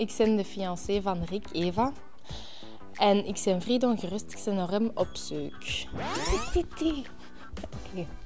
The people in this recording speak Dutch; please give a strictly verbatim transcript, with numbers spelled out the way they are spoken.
Ik ben de fiancée van Rick, Eva. En ik ben vrij ongerust, ik ben naar hem op zoek. Oké.